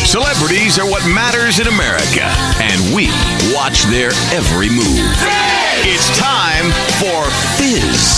Celebrities are what matters in America, and we watch their every move. It's time for Fizz.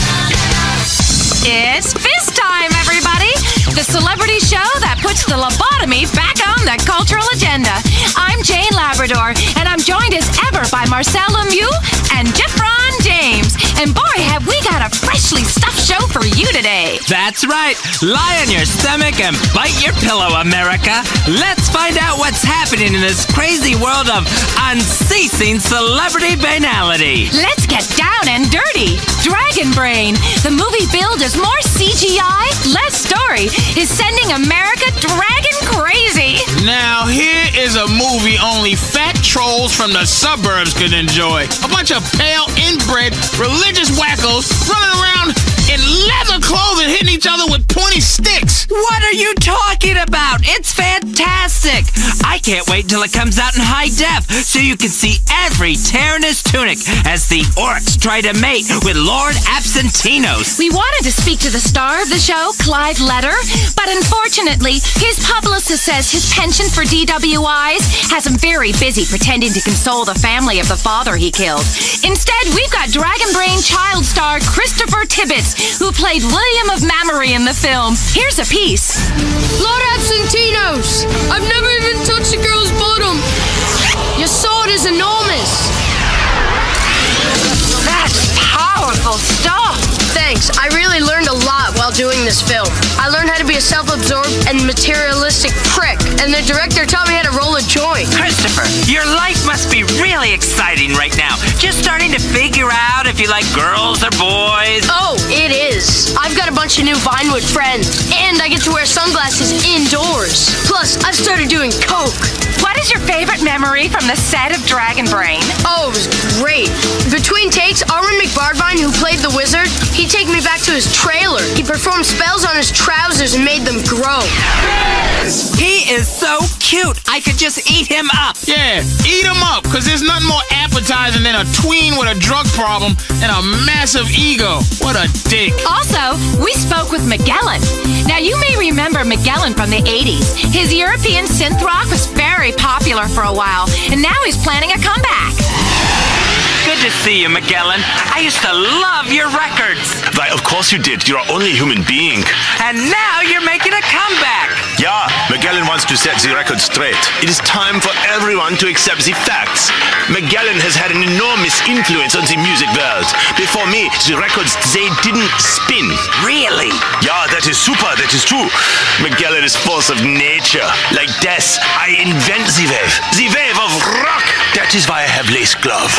It's Fizz time, everybody! The celebrity show that puts the lobotomy back on the cultural agenda. I'm Jane Labrador, and I'm joined as ever by Marcel Lemieux and Jeffron James. And boy, have we got a freshly stuffed show for you today. That's right. Lie on your stomach and bite your pillow, America. Let's find out what's happening in this crazy world of unceasing celebrity banality. Let's get down and dirty. Dragon Brain. The movie billed as more CGI, less story, is sending America dragon crazy. Now, here is a movie only fat trolls from the suburbs could enjoy. A bunch of pale, inbred, religious wackos running around in leather clothing, hitting each other with pointy sticks. What are you talking about? It's fantastic. I can't wait till it comes out in high def so you can see every tear in his tunic as the orcs try to mate with Lord Absentinos. We wanted to speak to the star of the show, Clive Letter, but unfortunately, his publicist says his penchant for DWIs has him very busy pretending to console the family of the father he killed. Instead, we've got Dragon Brain child star Christopher Tibbets, who played William of Mamory in the film. Here's a piece. Lord Absentinos, I've never even touched a girl's bottom. Your sword is enormous. That's powerful stuff. Thanks, I really learned a lot while doing this film. I learned how to be a self-absorbed and materialistic prick, and the director taught me how to roll a joint. Christopher, your life must be really exciting right now. Just starting to figure out if you like girls or boys. Oh, it is. I've got a bunch of new Vinewood friends, and I get to wear sunglasses indoors. Plus, I've started doing coke. What is your favorite memory from the set of Dragon Brain? Oh, it was great. Between takes, Arwen McBardvine, who played the wizard, he'd take me back to his trailer. He performed spells on his trousers and made them grow. He is so cute. I could just eat him up. Yeah, eat them up, because there's nothing more appetizing than a tween with a drug problem and a massive ego. What a dick. Also, we spoke with Magellan. Now, you may remember Magellan from the 80s. His European synth rock was very popular for a while, and now he's planning a comeback. Good to see you, Magellan. I used to love your records. Why, of course you did. You're only a human being. And now you're making a comeback. Yeah, Magellan wants to set the record straight. It is time for everyone to accept the facts. Magellan has had an enormous influence on the music world. Before me, the records, they didn't spin. Really? Yeah, that is super, that is true. Magellan is force of nature. Like death, I invent the wave of rock. That is why I have lace glove.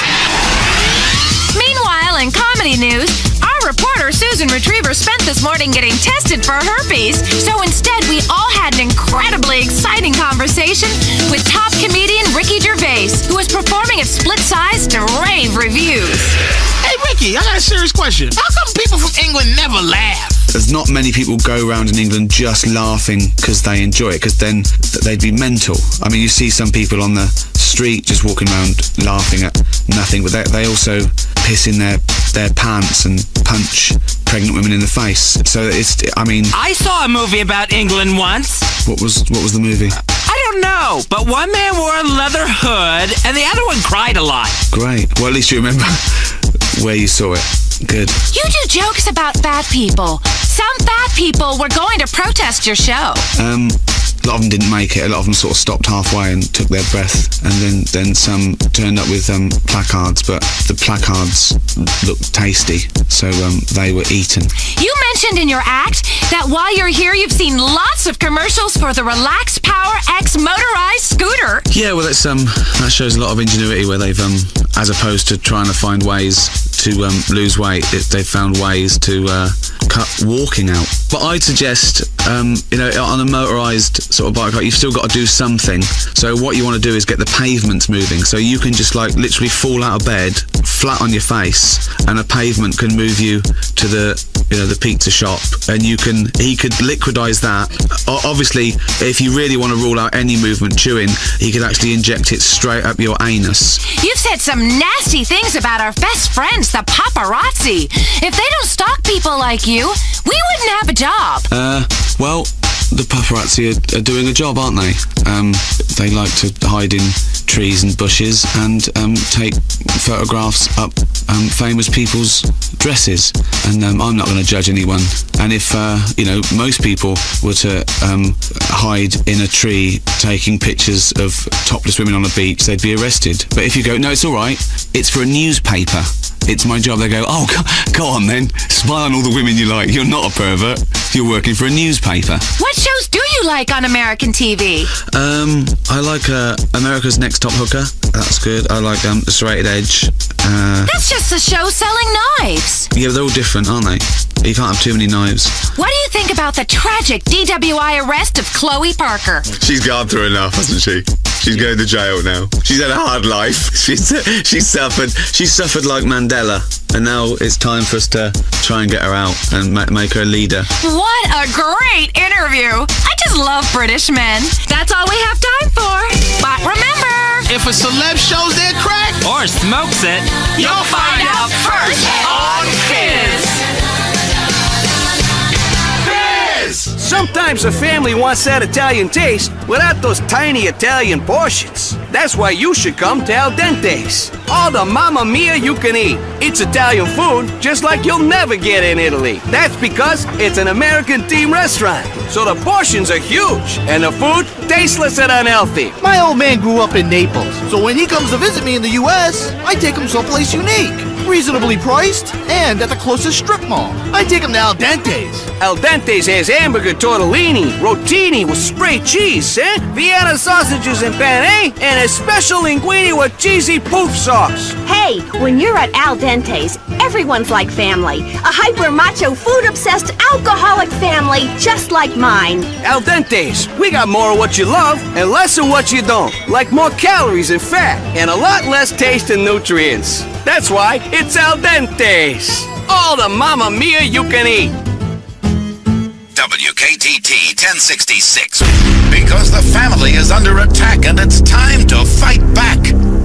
Meanwhile, in comedy news, our reporter Susan Retriever spent this morning getting tested for herpes. So instead, we all had an incredibly exciting conversation with top comedian Ricky Gervais, who was performing at Split Size to rave reviews. Hey, Ricky, I got a serious question. How come people from England never laugh? There's not many people go around in England just laughing because they enjoy it, because then they'd be mental. I mean, you see some people on the street just walking around laughing at nothing, but they also piss in their pants and punch pregnant women in the face. So I saw a movie about England once. What was the movie? I don't know, but one man wore a leather hood and the other one cried a lot. Great. Well, at least you remember where you saw it. Good. You do jokes about fat people. Some fat people were going to protest your show. A lot of them didn't make it. A lot of them sort of stopped halfway and took their breath, and then some turned up with placards, but the placards looked tasty, so they were eaten. You mentioned in your act that while you're here, you've seen lots of commercials for the Relax Power X motorized scooter. Yeah, well, that shows a lot of ingenuity where they've, as opposed to trying to find ways to lose weight, they've found ways to cut walking out. But I'd suggest, on a motorised sort of bike ride, you've still got to do something. So what you want to do is get the pavements moving, so you can just like literally fall out of bed, flat on your face, and a pavement can move you to the pizza shop, and he could liquidize that. Obviously, if you really want to rule out any movement chewing, he could actually inject it straight up your anus. You've said some nasty things about our best friends, the paparazzi. If they don't stalk people like you, we wouldn't have a job. Well, the paparazzi are doing a job, aren't they? They like to hide in trees and bushes and take photographs up famous people's dresses. And I'm not going to judge anyone. And if, most people were to hide in a tree taking pictures of topless women on a beach, they'd be arrested. But if you go, no, it's all right, it's for a newspaper, it's my job, they go, oh, go on then, spy on all the women you like, you're not a pervert, you're working for a newspaper. What shows do you like on American TV? I like America's Next Top Hooker, that's good. I like The Serrated Edge. That's just a show selling knives. Yeah, they're all different, aren't they? You can't have too many knives. What do you think about the tragic DWI arrest of Chloe Parker? She's gone through enough, hasn't she? She's going to jail now. She's had a hard life. She's suffered like Mandela, and now it's time for us to try and get her out and make her a leader. What a great interview! I just love British men. That's all we have time for. But remember, If a celeb shows their crack Or smokes it. you'll find out first on Fizz. Sometimes a family wants that Italian taste without those tiny Italian portions. That's why you should come to Al Dente's. All the Mamma Mia you can eat. It's Italian food just like you'll never get in Italy. That's because it's an American-themed restaurant. So the portions are huge and the food tasteless and unhealthy. My old man grew up in Naples, so when he comes to visit me in the U.S., I take him someplace unique, reasonably priced, and at the closest strip mall. I take him to Al Dente's. Al Dente's has hamburger tortellini, rotini with spray cheese, Vienna sausages and penne, and a special linguine with cheesy poof sauce. Hey, when you're at Al Dente's, everyone's like family. A hyper-macho, food-obsessed, alcoholic family just like mine. Al Dente's, we got more of what you love and less of what you don't. Like more calories and fat, and a lot less taste and nutrients. That's why it's Al Dente's. All the Mamma Mia you can eat. WKTT 1066. Because the family is under attack and it's time to fight back.